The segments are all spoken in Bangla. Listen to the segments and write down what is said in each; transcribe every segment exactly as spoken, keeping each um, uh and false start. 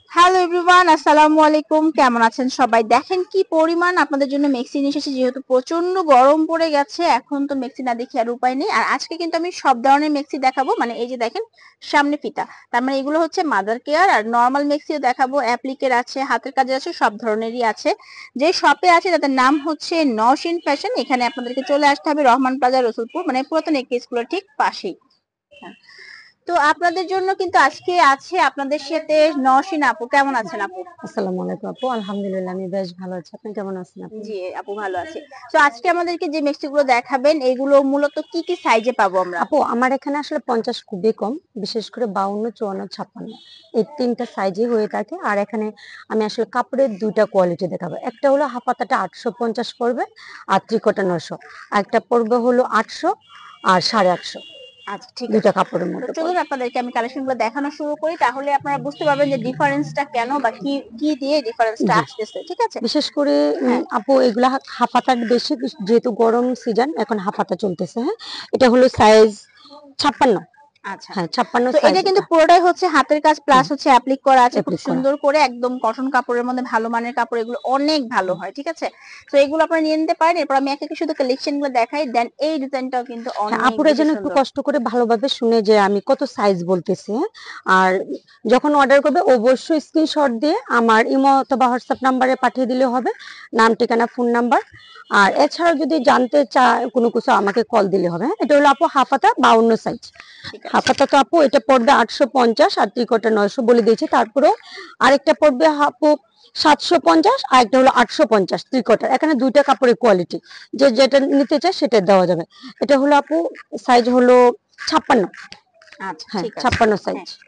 হ্যালো এভরিওয়ান, আসসালামু আলাইকুম। কেমন আছেন সবাই? দেখেন কি পরিমাণ আপনাদের জন্য মেক্সি নিয়ে এসেছি, যেহেতু প্রচন্ড গরম পড়ে গেছে। এখন তো মেক্সি না দেখে আর উপায় নেই। আর আজকে কিন্তু আমি সব ধরনের মেক্সি দেখাবো। মানে এই যে দেখেন সামনে ফিতা, তার মানে এগুলো হচ্ছে মাদার কেয়ার। আর নর্মাল মেক্সিও দেখাবো, অ্যাপ্লিকের আছে, হাতের কাজে আছে, সব ধরনেরই আছে। যে শপে আছে তাদের নাম হচ্ছে নওশিন ফ্যাশন। এখানে আপনাদেরকে চলে আসতে হবে রহমান প্লাজা, রসুলপুর, মানে পুরাতন একে স্কুলের ঠিক পাশেই। হ্যাঁ। তো আপনাদের জন্য কিন্তু আজকে আছে আপনাদের সাথে নওশিন আপু। কেমন আছেন আপু? আসসালামু আলাইকুম আপু, আলহামদুলিল্লাহ আমি বেশ ভালো আছি। আপনি কেমন আছেন আপু? জি আপু, ভালো আছি। তো আজকে আমাদেরকে যে মিষ্টি গুলো দেখাবেন, এগুলো মূলত কি কি সাইজে পাবো আমরা? আপু আমার এখানে আসলে পঞ্চাশ খুবই কম, বিশেষ করে বাউন্ন, চুয়ান্ন, ছাপ্পান্ন এই তিনটা সাইজে হয়ে থাকে। আর এখানে আমি আসলে কাপড়ের দুইটা কোয়ালিটি দেখাবো। একটা হলো হাফাতাটা আটশো পঞ্চাশ পড়বে, আর ত্রিকোটা নশো। আর একটা পড়বে হলো আটশো আর সাড়ে আটশো। আচ্ছা, ঠিক আছে। দুইটা কাপড়ের তো মধ্যে চলুন পড়বে। আপনাদেরকে আমি কালেকশন গুলো দেখানো শুরু করি, তাহলে আপনারা বুঝতে পারবেন যে ডিফারেন্সটা কেন বা কি কি দিয়ে ডিফারেন্সটা জি, আসতেছে। ঠিক আছে। বিশেষ করে উম, হ্যাঁ। আপু এগুলা হাফাতার বেশি, যেহেতু গরম সিজন এখন হাফাতা চলতেছে। হ্যাঁ, এটা হলো সাইজ ছাপ্পান্ন। আচ্ছা, হ্যাঁ, ছাপ্পান্ন তো সাইজ এটা কিন্তু এটা। পুরোটাই হচ্ছে হাতের কাজ প্লাস হুম, হচ্ছে অ্যাপ্লিক করা আছে খুব অ্যাপ্লিক করা। সুন্দর করে, একদম কটন কাপড়ের মধ্যে, ভালো মানের কাপড়, এগুলো অনেক ভালো হুম। হয়। ঠিক আছে। তো এগুলো আপনারা নিয়ে নিতে পারেন। এরপর আমি একে একে শুধু কালেকশন গুলো দেখাই, দেন এই ডিজাইনটাও কিন্তু হ্যাঁ, অনেক আপুরা বেশি যেন একটু সুন্দর। কষ্ট করে ভালোভাবে শুনে যে আমি কত সাইজ বলতেছি। হ্যাঁ? আর যখন অর্ডার করবে অবশ্যই স্ক্রিনশট দিয়ে আমার ইমো অথবা হোয়াটসঅ্যাপ নাম্বারে পাঠিয়ে দিলে হবে, নাম, ঠিকানা, ফোন নাম্বার। আর এছাড়াও যদি জানতে চায় কোনো কিছু আমাকে কল দিলে হবে। হ্যাঁ? এটা হলো আপু হাফাতা বাউন্ন সাইজ। ঠিক আছে। হাফাতা তো আপু এটা পড়বে আটশো পঞ্চাশ, আর ত্রিকোটা নয়শো বলে দিয়েছি। তারপরেও আরেকটা পড়বে আপু সাতশো পঞ্চাশ, আর একটা হলো আটশো পঞ্চাশ ত্রিকোটার। এখানে দুইটা কাপড়ের কোয়ালিটি, যে যেটা নিতে চায় সেটা দেওয়া যাবে। এটা হলো আপু সাইজ হলো ছাপ্পান্ন। আচ্ছা, হ্যাঁ, ঠিক আছে। ছাপ্পান্ন সাইজ। হ্যাঁ।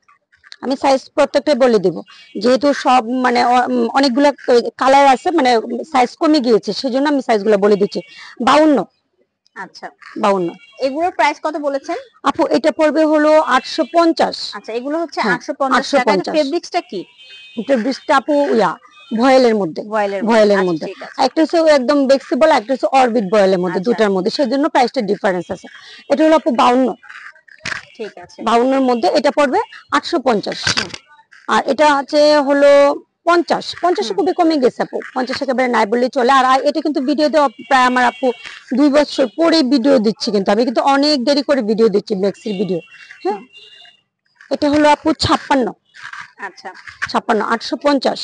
আমি সাইজ প্রত্যেকটাই বলে দিব, যেহেতু সব মানে অ- উম, অনেকগুলো কালার আছে, মানে সাইজ কমে গিয়েছে, সেজন্য আমি সাইজগুলো বলে দিচ্ছি। বাউন্ন। আচ্ছা, বাউন্ন। এগুলোর প্রাইস কত বলেছেন? আপু এটা পড়বে হলো আটশো পঞ্চাশ। আচ্ছা, এগুলো হচ্ছে হ্যাঁ, আটশো পঞ্চাশ আটশো টাকা। এটা পঞ্চাশ ফেব্রিক্সটা কি? এটা বৃষ্টি আপু ইয়া ভয়েলের মধ্যে। ভয়েলের মধ্যে। ভয়েলের আচ্ছা, মধ্যে ঠিক আছে। একটা হচ্ছে একদম ফ্লেক্সিবল, একটা হচ্ছে অরবিট ভয়েলের মধ্যে, আচ্ছা, দুটার মধ্যে, সেজন্য প্রাইসটা ডিফারেন্স আছে। এটা হলো আপু বাউন্ন। ঠিক আছে। বাউন্নের মধ্যে এটা পড়বে আটশো পঞ্চাশ। হুম। আর এটা আছে হলো পঞ্চাশ। পঞ্চাশে হুম। খুবই কমে গেছে আপু, পঞ্চাশ একেবারে নাই বললেই চলে। আর আ- এটা কিন্তু ভিডিও দেওয়া প্রায় আমার আপু দুই বছর পরে ভিডিও দিচ্ছি, কিন্তু আমি কিন্তু অনেক দেরি করে ভিডিও দিচ্ছি, ম্যাক্সির ভিডিও। হ্যাঁ, হুম। এটা হলো আপু ছাপ্পান্ন। আচ্ছা। ছাপ্পান্ন, আটশো পঞ্চাশ।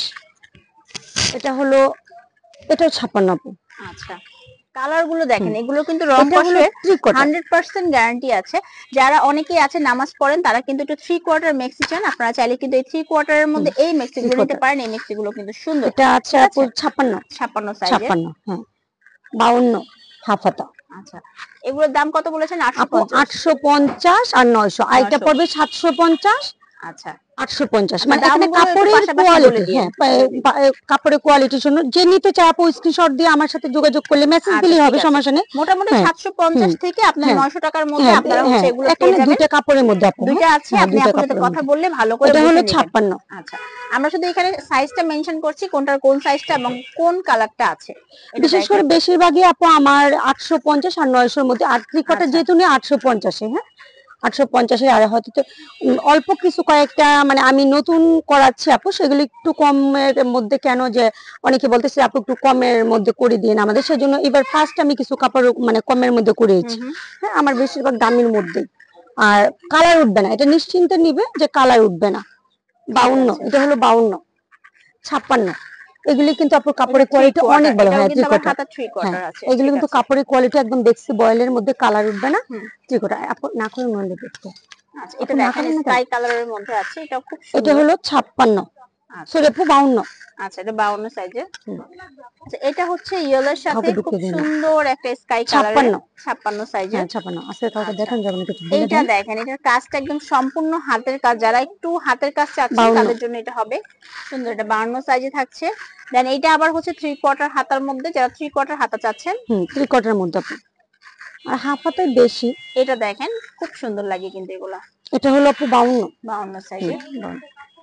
এটা হলো, এটাও ছাপ্পান্ন আপু। আচ্ছা, কালার গুলো হুম, দেখেন, এগুলো কিন্তু রং এটা হলো কষের three quarter. Hundred percent guarantee আছে। যারা অনেকেই আছে নামাজ পড়েন, তারা কিন্তু একটু থ্রি কোয়ার্টার মেক্সি চান, আপনারা চাইলে কিন্তু এই থ্রি কোয়ার্টারের হুম, মধ্যে এই মেক্সি থ্রি গুলো নিতে কোয়ার্টার। পারেন। এই মেক্সি গুলো কিন্তু সুন্দর। এটা আছে ঠিক আপু আছে। ছাপ্পান্ন। ছাপ্পান্ন সাইজের। ছাপ্পান্ন, হ্যাঁ, বাউন্ন হাফাতা। আচ্ছা, এগুলোর দাম কত বলেছেন? আটশো আপু পঞ্চাশ আটশো পঞ্চাশ আর নয়শো, আর এটা নয়শো পড়বে সাতশো পঞ্চাশ। আচ্ছা। আটশো পঞ্চাশ, আচ্ছা, মানে এখানে দামগুলো একটু কাপড়ের পাশাপাশি বলে কোয়ালিটি, দিন, হ্যাঁ, বলে দিন। পা- এ, কাপড়ের কোয়ালিটির জন্য যে নিতে চায় আপু স্ক্রিনশট দিয়ে আমার সাথে যোগাযোগ করলে মেসেজ আচ্ছা, দিলেই ঠিক হবে, আছে। সমস্যা নেই। মোটামুটি হ্যাঁ। সাতশো পঞ্চাশ হুম। থেকে আপনার হ্যাঁ। নয়শো টাকার মধ্যে হ্যাঁ, আপনারা হচ্ছে হ্যাঁ, এগুলো এখানে পেয়ে যাবেন। দুইটা কাপড়ের মধ্যে আপু। দুইটা হ্যাঁ, আছে, হ্যাঁ, আপনি দুইটা আপুর সাথে কাপড়ের কথা মধ্যে। বললে ভালো করে এটা হলো বুঝে নেবেন। ছাপ্পান্ন। আচ্ছা, আমরা শুধু এখানে সাইজটা মেনশন করছি, কোনটার কোন সাইজটা এবং কোন কালারটা আছে এটা বিশেষ করে দেখেন। বেশিরভাগই আপু আমার আটশো পঞ্চাশ আর নয়শোর মধ্যে, আর ত্রিকটা আচ্ছা। যেহেতু নিয়ে আটশো পঞ্চাশে। হ্যাঁ, আটশো পঞ্চাশে। আর হয়তো তো উম, অল্প কিছু কয়েকটা মানে আমি নতুন করাচ্ছি আপু, সেগুলো একটু কমের মধ্যে, কেন যে অনেকে বলতেছে আপু একটু কমের মধ্যে করে দিন আমাদের, সেজন্য এবার ফার্স্ট আমি কিছু কাপড় মানে কমের মধ্যে হুম করেছি। হুম। হ্যাঁ, আমার বেশিরভাগ দামের মধ্যে। আর কালার উঠবে না, এটা নিশ্চিন্তে নিবে যে কালার উঠবে না। ঠিক বাউন্ন, আছে। এটা হলো বাউন্ন। ছাপ্পান্ন, এগুলি কিন্তু আপুর এটা কাপড়ের থ্রি কোয়ালিটি অনেক কোয়ার্টার, ভালো। এটাও হ্যাঁ, কিন্তু আবার ত্রিকোটা। হাতা থ্রি হ্যাঁ, কোয়ার্টার আছে। এগুলো ঠিক কিন্তু আছে। কাপড়ের কোয়ালিটি একদম দেখছি, বয়েলের মধ্যে কালার উঠবে না। হুম। ত্রিকোটা আপু না করে মনে দেখতে। আচ্ছা, আপু এটা না দেখেন করেন না কেন? স্কাই কালারের মধ্যে আছে, এটাও খুব এটা সুন্দর। হলো ছাপ্পান্ন। আচ্ছা। সরি আপু, বাউন্ন। আচ্ছা, এটা বাউন্ন সাইজের। হুম, আচ্ছা, এটা হচ্ছে ইয়েলোর সাথে কাউকে খুব ঢুকিয়ে দিন না। সুন্দর একটা স্কাই কালারের। ছাপ্পান্ন। ছাপ্পান্ন হ্যাঁ, সাইজের। ছাপ্পান্ন আজকে কাউকে আচ্ছা, দেখান যাবে না, কিছু বলে এইটা দেন। দেখেন, এটার কাজটা একদম সম্পূর্ণ হাতের কাজ, যারা একটু হাতের কাজ চাচ্ছেন বাউন্ন। তাদের জন্য এটা হবে সুন্দর। এটা বাউন্ন সাইজে থাকছে। দেন এইটা আবার হচ্ছে থ্রি কোয়ার্টার হাতার মধ্যে, যারা থ্রি কোয়ার্টার হাতা চাচ্ছেন। হুম, ত্রিকোটার মধ্যে আপু। আর হাফ হাতায় বেশি। এটা দেখেন, খুব সুন্দর লাগে কিন্তু এগুলা। এটা হলো আপু বাউন্ন। বাউন্ন হুম, সাইজের। বাউন্ন।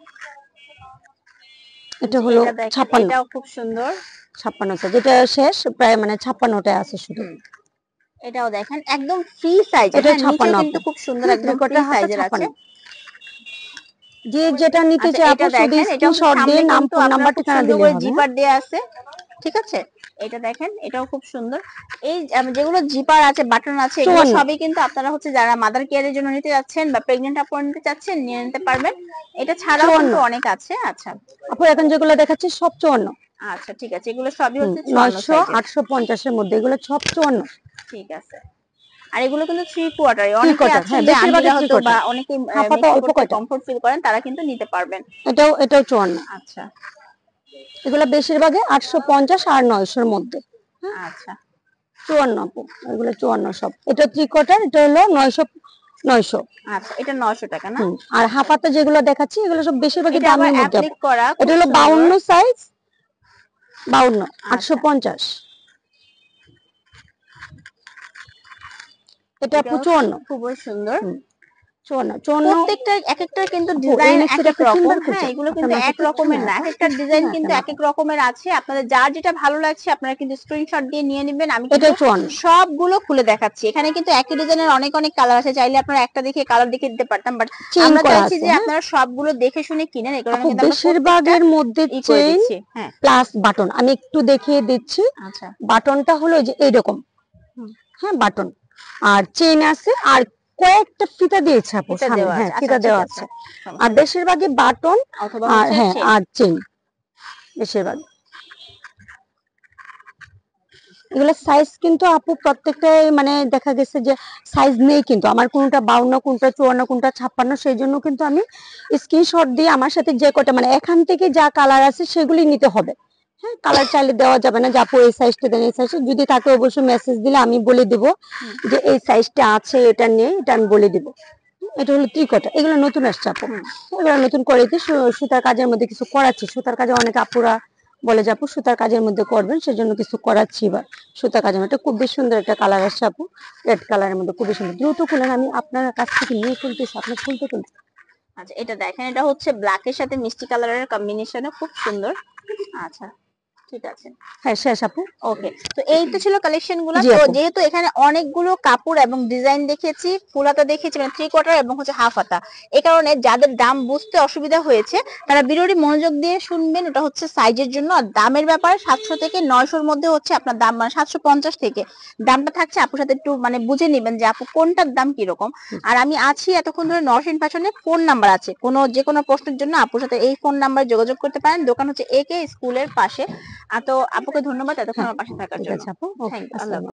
এটা যে হলো এটা দেখেন, ছাপ্পান্ন। এটাও খুব সুন্দর। ছাপ্পান্ন সাইজ, যেটা শেষ প্রায় মানে ছাপ্পান্নটায় আছে শুধু। হুম। এটাও দেখেন একদম ফ্রি সাইজের। এটা হ্যাঁ, ছাপ্পান্ন নিচেও কিন্তু আপু। খুব সুন্দর হ্যাঁ, একদম ফ্রি ত্রিকোটার হাতা সাইজের আছে। ছাপ্পান্ন। যে যেটা নিতে আচ্ছা চায় এটা আপু শুধু দেখেন, এটা হচ্ছে স্ক্রিনশট দিয়ে সামনে নাম কিন্তু ফোন আপনার নাম্বার খুব ঠিকানা সুন্দর দিলে করে হবে। জিপার দেয়া আছে, ঠিক আছে। এটা দেখেন, এটাও খুব সুন্দর। এই আম, যেগুলো জিপার আছে, বাটন আছে, এগুলো চুয়ান্ন। সবই কিন্তু আপনারা হচ্ছে যারা মাদার কেয়ারের জন্য নিতে যাচ্ছেন বা প্রেগনেন্ট আপু নিতে চাচ্ছেন নিয়ে নিতে পারবেন। এটা ছাড়াও চুয়ান্ন কিন্তু অনেক আছে। আচ্ছা আপু এখন যেগুলো দেখাচ্ছি সব চুয়ান্ন। আচ্ছা ঠিক আছে, এগুলো সবই হুম হচ্ছে চুয়ান্ন নয়শো সাইজের। আটশো পঞ্চাশের মধ্যে এগুলো সব চুয়ান্ন। ঠিক আছে। আর এগুলো কিন্তু থ্রি কোয়ার্টার, থ্রি অনেকে কোয়ার্টার, আছেন হ্যাঁ যে বেশিরভাগই আন্টিরা থ্রি হয়তো বা কোয়ার্টার। অনেকে হাফাতে মেক্সি অল্প করতে কয়টা। কমফোর্ট ফিল করেন, তারা কিন্তু নিতে পারবেন। এটাও এটাও চুয়ান্ন। আচ্ছা এগুলো বেশিরভাগই আটশো পঞ্চাশ আর নয়শোর মধ্যে। আচ্ছা চুয়ান্ন আপু, এগুলো চুয়ান্ন সব। এটা থ্রি কোয়ার্টার, এটা হলো নয়শো। নয়শো। আচ্ছা, এটা নয়শো টাকা না? হুম আর হাফাতে যেগুলো দেখাচ্ছি এগুলো সব বেশিরভাগই এটা আবার দামের মধ্যে অ্যাপ্লিক আপু। করা, এটা খুব হলো সুন্দর। বাউন্ন সাইজ, বাউন্ন, আটশো আচ্ছা, পঞ্চাশ। এটা আপু এটাও চুয়ান্ন। খুবই সুন্দর। হুম চুয়ান্ন চুয়ান্ন। প্রত্যেকটা এক একটা কিন্তু আপু এই ডিজাইন এক মিক্সিটা এক খুব রকম। সুন্দর হ্যাঁ, করছে, এগুলো আপনার কিন্তু এক মাথাতে রকমের না, হ্যাঁ এক একটা ডিজাইন হ্যাঁ কিন্তু কেন এক আপু। এক রকমের আছে। আপনাদের যার যেটা ভালো লাগছে আপনারা কিন্তু স্ক্রিনশট দিয়ে নিয়ে নেবেন। আমি কিন্তু এটাও চুয়ান্ন। সবগুলো খুলে দেখাচ্ছি। এখানে কিন্তু একই ডিজাইনের অনেক অনেক কালার আছে, চাইলে আপনারা একটা দেখে কালার দেখে দিতে পারতাম, বাট চেইন আমরা করা চাইছি আছে যে হ্যাঁ আপনারা সবগুলো দেখে শুনে কিনেন, এই কারণে আপু। কিন্তু আমরা প্রত্যেকটা বেশিরভাগের মধ্যে ই করে চেইন দিচ্ছি। হ্যাঁ প্লাস বাটন, আমি একটু দেখিয়ে দিচ্ছি। আচ্ছা, বাটনটা হলো এই যে এইরকম, হুম, হ্যাঁ বাটন। আর চেইন আছে আর কয়েকটা ফিতা দিয়েছে আপু এটা সামনে, দেওয়া হ্যাঁ আছে। আচ্ছা ফিতা ঠিক দেওয়া আছে, আছে। আর সমস্যা নেই। বেশিরভাগই বাটন অথবা আর হচ্ছে হ্যাঁ চেন। আর চেইন বেশিরভাগ। এগুলো সাইজ কিন্তু আপু প্রত্যেকটাই মানে দেখা গেছে যে সাইজ নেই, কিন্তু আমার কোনটা বাউন্ন, কোনটা চুয়ান্ন, কোনটা ছাপ্পান্ন, সেই জন্য কিন্তু আমি স্ক্রিনশট দিয়ে আমার সাথে যে কটা মানে এখান থেকে যা কালার আছে সেগুলি নিতে হবে। হ্যাঁ কালার চাইলে দেওয়া যাবে না যে আপু এই সাইজটা দেন, এই সাইজটা যদি তাকে অবশ্যই মেসেজ দিলে আমি বলে দিব হুম, যে এই সাইজটা আছে, এটা নিয়ে এটা আমি বলে দিব। এটা হলো ত্রিকটা, এগুলো নতুন আসছে আপু। হুম, এগুলো নতুন করে দিয়ে সু- সুতার কাজের মধ্যে কিছু করাচ্ছি। সুতার কাজে অনেক আপুরা বলে যে আপু সুতার কাজের মধ্যে করবেন, সেজন্য কিছু করাচ্ছি। বা সুতার কাজের মধ্যে খুব বেশ সুন্দর একটা কালার আসছে আপু, রেড কালারের মধ্যে খুবই সুন্দর। দ্রুত খুলেন, আমি আপনার কাছ থেকে নিয়ে খুলতেছি, আপনার খুলতে খুলতে। আচ্ছা এটা দেখেন, এটা হচ্ছে ব্ল্যাকের সাথে মিষ্টি কালারের কম্বিনেশনে, খুব সুন্দর। আচ্ছা ঠিক আছে, হ্যাঁ শেষ আপু। ওকে। তো এই তো ছিল কালেকশন গুলা। জি তো আপু। যেহেতু এখানে অনেকগুলো কাপড় এবং ডিজাইন দেখেছি, ফুল হাতা দেখেছি মানে থ্রি কোয়ার্টার এবং হচ্ছে হাফ হাতা, এই কারণে যাদের দাম বুঝতে অসুবিধা হয়েছে তারা ভিডিওটি মনোযোগ দিয়ে শুনবেন। ওটা হচ্ছে সাইজের জন্য। আর দামের ব্যাপারে সাতশো থেকে নয়শোর মধ্যে হচ্ছে আপনার দাম, মানে সাতশো পঞ্চাশ থেকে দামটা থাকছে। আপুর সাথে একটু মানে বুঝে নিবেন যে আপু কোনটার দাম কিরকম। আর আমি আছি এতক্ষণ ধরে নরসিন ফ্যাশনে, ফোন নাম্বার আছে, কোনো যে কোনো প্রশ্নের জন্য আপুর সাথে এই ফোন নাম্বারে যোগাযোগ করতে পারেন। দোকান হচ্ছে এ কে স্কুলের পাশে। আর তো আপুকে ধন্যবাদ এতক্ষণ হ্যাঁ আমার পাশে থাকার ঠিক জন্য। আছে আপু, ওকে থ্যাংক ইউ, আল্লাহ আসসালাম। হাফেজ।